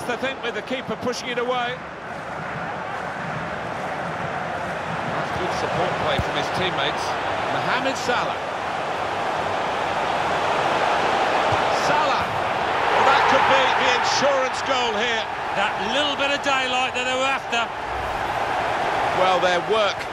I think, with the keeper pushing it away. That's good support play from his teammates. Mohamed Salah. Salah! Well, that could be the insurance goal here. That little bit of daylight that they were after. Well, their work